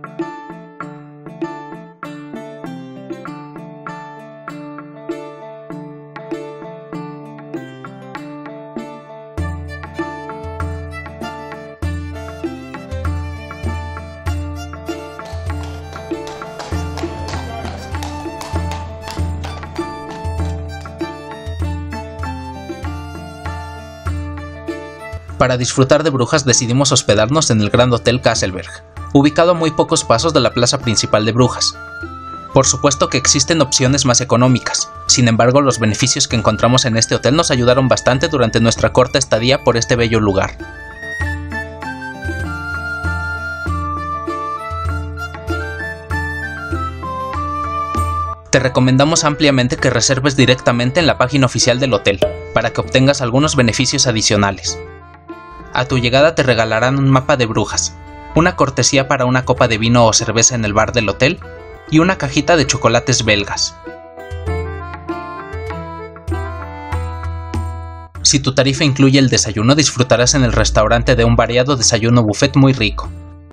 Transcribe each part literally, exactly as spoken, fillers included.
Para disfrutar de Brujas decidimos hospedarnos en el Grand Hotel Castleberg, ubicado a muy pocos pasos de la plaza principal de Brujas. Por supuesto que existen opciones más económicas, sin embargo los beneficios que encontramos en este hotel nos ayudaron bastante durante nuestra corta estadía por este bello lugar. Te recomendamos ampliamente que reserves directamente en la página oficial del hotel, para que obtengas algunos beneficios adicionales. A tu llegada te regalarán un mapa de Brujas, una cortesía para una copa de vino o cerveza en el bar del hotel y una cajita de chocolates belgas. Si tu tarifa incluye el desayuno, disfrutarás en el restaurante de un variado desayuno buffet muy rico.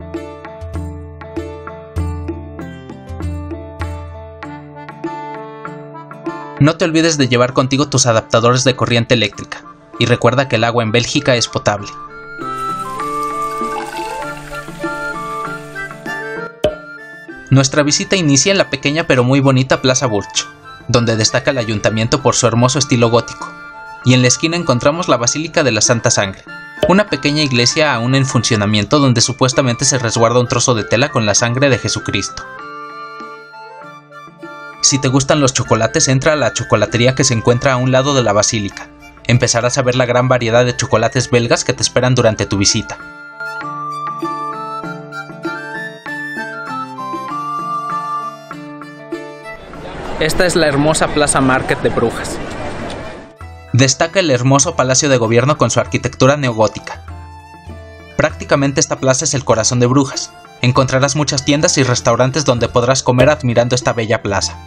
No te olvides de llevar contigo tus adaptadores de corriente eléctrica, y recuerda que el agua en Bélgica es potable. Nuestra visita inicia en la pequeña pero muy bonita Plaza Burch, donde destaca el ayuntamiento por su hermoso estilo gótico, y en la esquina encontramos la Basílica de la Santa Sangre, una pequeña iglesia aún en funcionamiento donde supuestamente se resguarda un trozo de tela con la sangre de Jesucristo. Si te gustan los chocolates, entra a la chocolatería que se encuentra a un lado de la basílica. Empezarás a ver la gran variedad de chocolates belgas que te esperan durante tu visita. Esta es la hermosa Plaza Market de Brujas. Destaca el hermoso Palacio de Gobierno con su arquitectura neogótica. Prácticamente esta plaza es el corazón de Brujas. Encontrarás muchas tiendas y restaurantes donde podrás comer admirando esta bella plaza.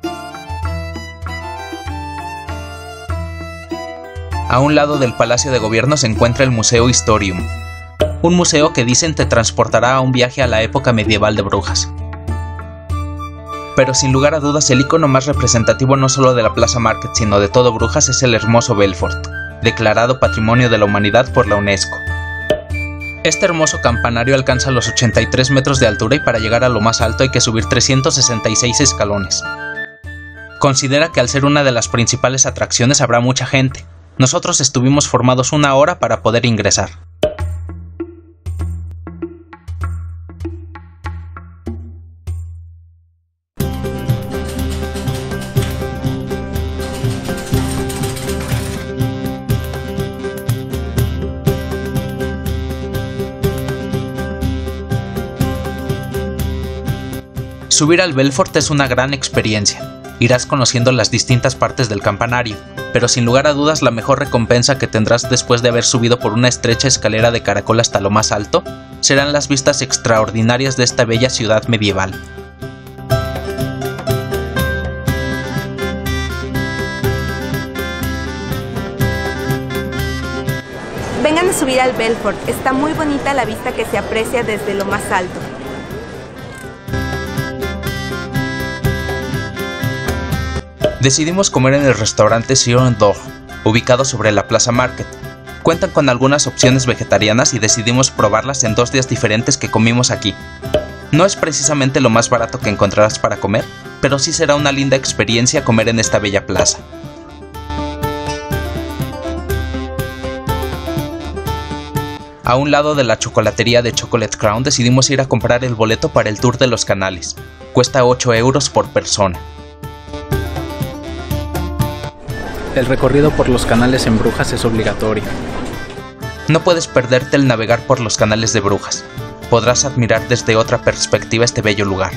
A un lado del Palacio de Gobierno se encuentra el Museo Historium, un museo que dicen te transportará a un viaje a la época medieval de Brujas. Pero sin lugar a dudas el icono más representativo no solo de la Plaza Market sino de todo Brujas es el hermoso Belfort, declarado Patrimonio de la Humanidad por la UNESCO. Este hermoso campanario alcanza los ochenta y tres metros de altura y para llegar a lo más alto hay que subir trescientos sesenta y seis escalones. Considera que al ser una de las principales atracciones habrá mucha gente. Nosotros estuvimos formados una hora para poder ingresar. Subir al Belfort es una gran experiencia. Irás conociendo las distintas partes del campanario, pero sin lugar a dudas la mejor recompensa que tendrás después de haber subido por una estrecha escalera de caracol hasta lo más alto serán las vistas extraordinarias de esta bella ciudad medieval. Vengan a subir al Belfort, está muy bonita la vista que se aprecia desde lo más alto. Decidimos comer en el restaurante Sion Dog, ubicado sobre la Plaza Market. Cuentan con algunas opciones vegetarianas y decidimos probarlas en dos días diferentes que comimos aquí. No es precisamente lo más barato que encontrarás para comer, pero sí será una linda experiencia comer en esta bella plaza. A un lado de la chocolatería de Chocolate Crown decidimos ir a comprar el boleto para el tour de los canales. Cuesta ocho euros por persona. El recorrido por los canales en Brujas es obligatorio. No puedes perderte el navegar por los canales de Brujas. Podrás admirar desde otra perspectiva este bello lugar.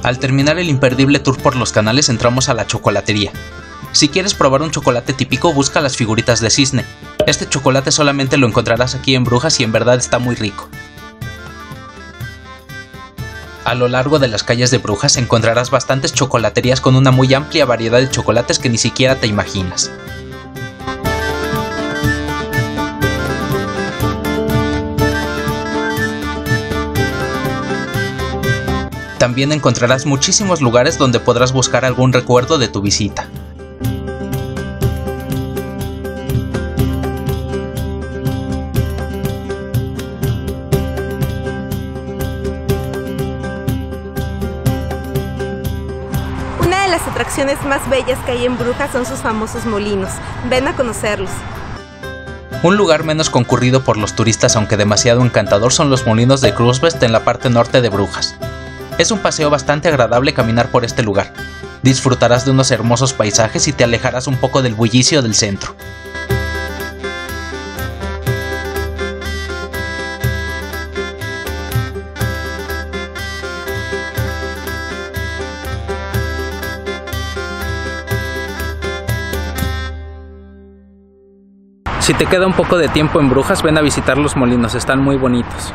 Al terminar el imperdible tour por los canales entramos a la chocolatería. Si quieres probar un chocolate típico, busca las figuritas de cisne. Este chocolate solamente lo encontrarás aquí en Brujas y en verdad está muy rico. A lo largo de las calles de Brujas encontrarás bastantes chocolaterías con una muy amplia variedad de chocolates que ni siquiera te imaginas. También encontrarás muchísimos lugares donde podrás buscar algún recuerdo de tu visita. Una de las atracciones más bellas que hay en Brujas son sus famosos molinos. Ven a conocerlos. Un lugar menos concurrido por los turistas, aunque demasiado encantador, son los molinos de Cruzvest en la parte norte de Brujas. Es un paseo bastante agradable caminar por este lugar. Disfrutarás de unos hermosos paisajes y te alejarás un poco del bullicio del centro. Si te queda un poco de tiempo en Brujas, ven a visitar los molinos, están muy bonitos.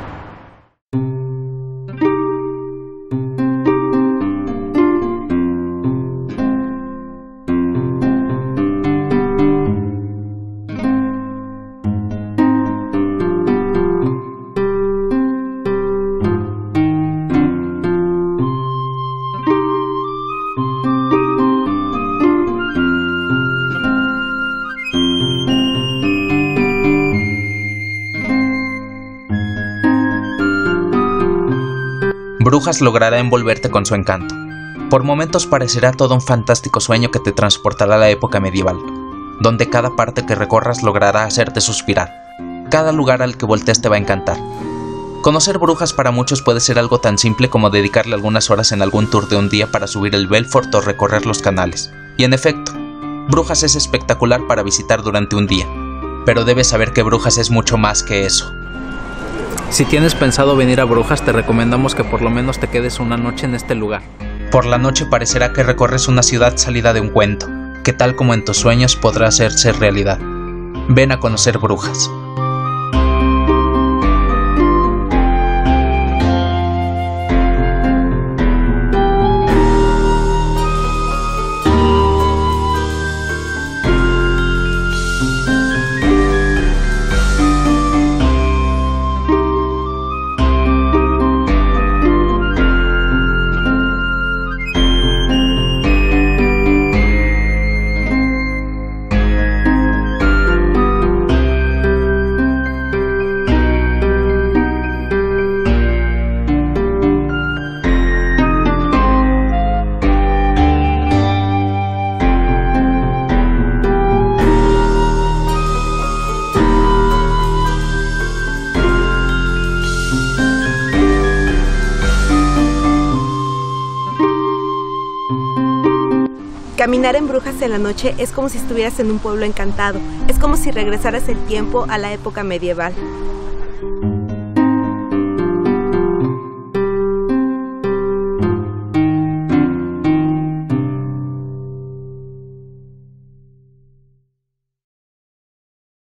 Brujas logrará envolverte con su encanto. Por momentos parecerá todo un fantástico sueño que te transportará a la época medieval, donde cada parte que recorras logrará hacerte suspirar. Cada lugar al que voltees te va a encantar. Conocer Brujas para muchos puede ser algo tan simple como dedicarle algunas horas en algún tour de un día para subir el Belfort o recorrer los canales. Y en efecto, Brujas es espectacular para visitar durante un día. Pero debes saber que Brujas es mucho más que eso. Si tienes pensado venir a Brujas, te recomendamos que por lo menos te quedes una noche en este lugar. Por la noche parecerá que recorres una ciudad salida de un cuento, que tal como en tus sueños podrá hacerse realidad. Ven a conocer Brujas. Caminar en Brujas en la noche es como si estuvieras en un pueblo encantado. Es como si regresaras el tiempo a la época medieval.